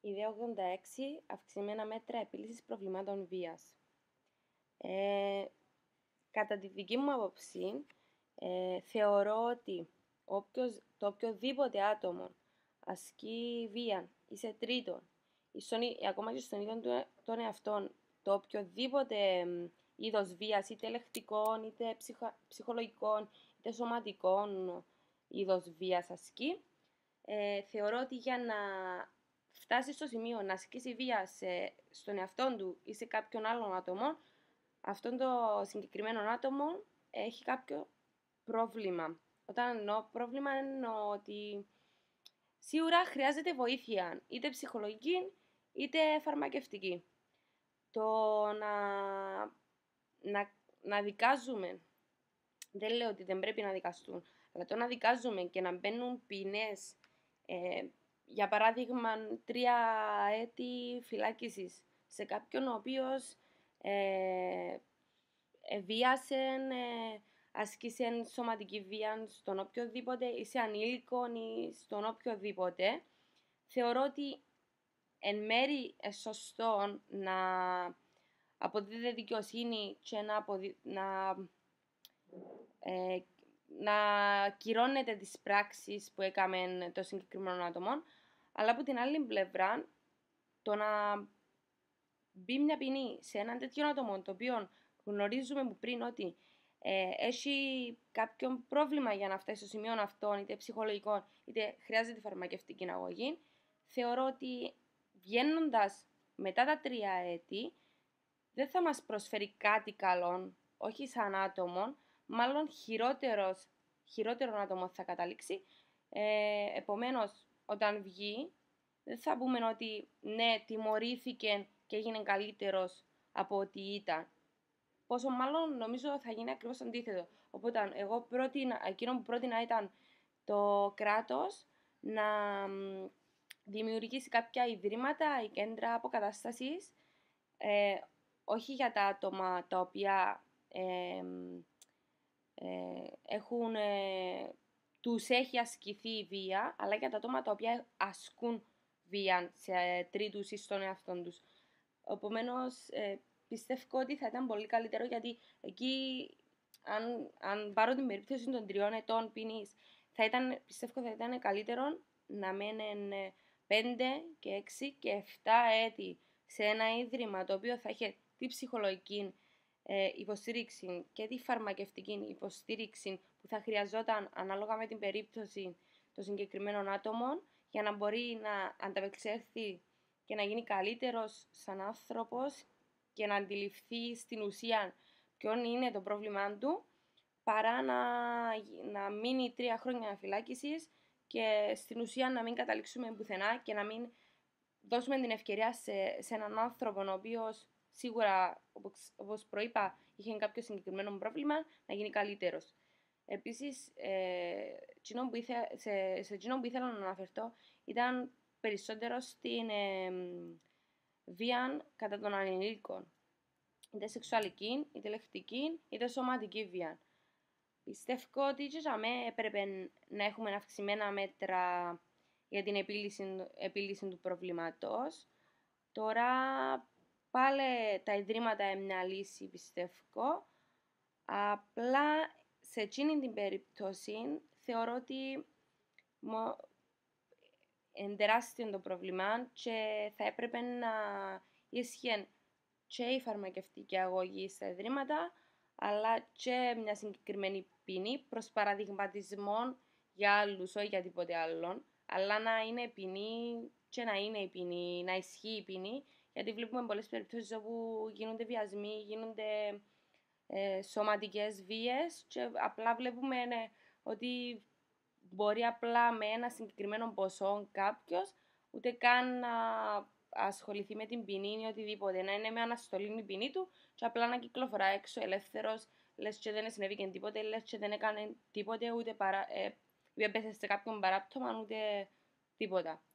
Ιδέα 86. Αυξημένα μέτρα επίλυσης προβλημάτων βίας. Κατά τη δική μου άποψη, θεωρώ ότι το οποιοδήποτε άτομο ασκεί βία ή σε τρίτον, ή ακόμα και στον ίδιο των εαυτών, το οποιοδήποτε είδος βίας, είτε ελεκτικών, είτε ψυχολογικών, είτε σωματικών είδος βίας ασκεί, θεωρώ ότι για να φτάσει στο σημείο να ασκήσει βία στον εαυτό του ή σε κάποιον άλλον άτομο, αυτόν το συγκεκριμένο άτομο έχει κάποιο πρόβλημα. Όταν εννοώ πρόβλημα, εννοώ ότι σίγουρα χρειάζεται βοήθεια, είτε ψυχολογική είτε φαρμακευτική. Το να δικάζουμε, δεν λέω ότι δεν πρέπει να δικαστούν, αλλά το να δικάζουμε και να μπαίνουν ποινές, για παράδειγμα 3 έτη φυλάκισης σε κάποιον ο οποίος βίασε, άσκησε σωματική βία στον οποιοδήποτε ή σε ανήλικον ή στον οποιοδήποτε, θεωρώ ότι εν μέρει σωστό να αποδίδεται δικαιοσύνη και να κυρώνεται τις πράξεις που έκαμε το συγκεκριμένο άτομο, αλλά από την άλλη πλευρά το να μπει μια ποινή σε έναν τέτοιο άτομο το οποίο γνωρίζουμε που πριν ότι έχει κάποιο πρόβλημα για να φτάσει στο σημείο αυτό, είτε ψυχολογικό είτε χρειάζεται φαρμακευτική αγωγή, θεωρώ ότι βγαίνοντας μετά τα 3 έτη δεν θα μας προσφέρει κάτι καλό, όχι σαν άτομο, μάλλον χειρότερο άτομο θα καταλήξει. Επομένως, όταν βγει, δεν θα πούμε ότι ναι, τιμωρήθηκε και έγινε καλύτερος από ό,τι ήταν. Πόσο μάλλον νομίζω θα γίνει ακριβώς αντίθετο. Οπότε εκείνο που πρότεινα ήταν το κράτος να δημιουργήσει κάποια ιδρύματα ή κέντρα αποκατάστασης, όχι για τα άτομα τα οποία τους έχει ασκηθεί η βία, αλλά για τα άτομα τα οποία ασκούν βία σε τρίτους ή στον εαυτό τους. Επομένως, πιστεύω ότι θα ήταν πολύ καλύτερο, γιατί εκεί, αν πάρω την περίπτωση των 3 ετών ποινής, πιστεύω θα ήταν καλύτερο να μένουν 5 και 6 και 7 έτη σε ένα ίδρυμα το οποίο θα έχει τη ψυχολογική υποστήριξη και τη φαρμακευτική υποστήριξη που θα χρειαζόταν ανάλογα με την περίπτωση των συγκεκριμένων άτομων, για να μπορεί να ανταπεξέλθει και να γίνει καλύτερος σαν άνθρωπος και να αντιληφθεί στην ουσία ποιον είναι το πρόβλημά του, παρά να μείνει 3 χρόνια φυλάκισης και στην ουσία να μην καταλήξουμε πουθενά και να μην δώσουμε την ευκαιρία σε έναν άνθρωπο ο οποίος σίγουρα, όπως προείπα, είχε κάποιο συγκεκριμένο πρόβλημα, να γίνει καλύτερος. Επίσης, σε εκείνο που ήθελα να αναφερθώ ήταν περισσότερο στην βία κατά των ανηλίκων. Είτε σεξουαλική, είτε λεκτική, είτε σωματική βία. Πιστεύω ότι και για μένα έπρεπε να έχουμε αυξημένα μέτρα για την επίλυση του προβλήματος. Τώρα πάλι τα ιδρύματα είναι μια λύση, πιστεύω. Απλά σε εκείνη την περίπτωση θεωρώ ότι είναι τεράστιο το πρόβλημα και θα έπρεπε να ίσχυε και η φαρμακευτική αγωγή στα ιδρύματα, αλλά και μια συγκεκριμένη ποινή προς παραδειγματισμό για άλλους, όχι για τίποτε άλλον, αλλά να είναι ποινή και να είναι η ποινή, να ισχύει η ποινή, γιατί βλέπουμε πολλές περιπτώσεις όπου γίνονται βιασμοί, γίνονται σωματικές βίες και απλά βλέπουμε ότι μπορεί απλά με ένα συγκεκριμένο ποσό κάποιος ούτε καν να ασχοληθεί με την ποινή ή οτιδήποτε, να είναι με αναστολή η ποινή του και απλά να κυκλοφορά έξω ελεύθερος, λες και δεν συνέβηκε τίποτε, λες και δεν έκανε τίποτε, ούτε έπεσε σε κάποιον παράπτωμα, ούτε τίποτα.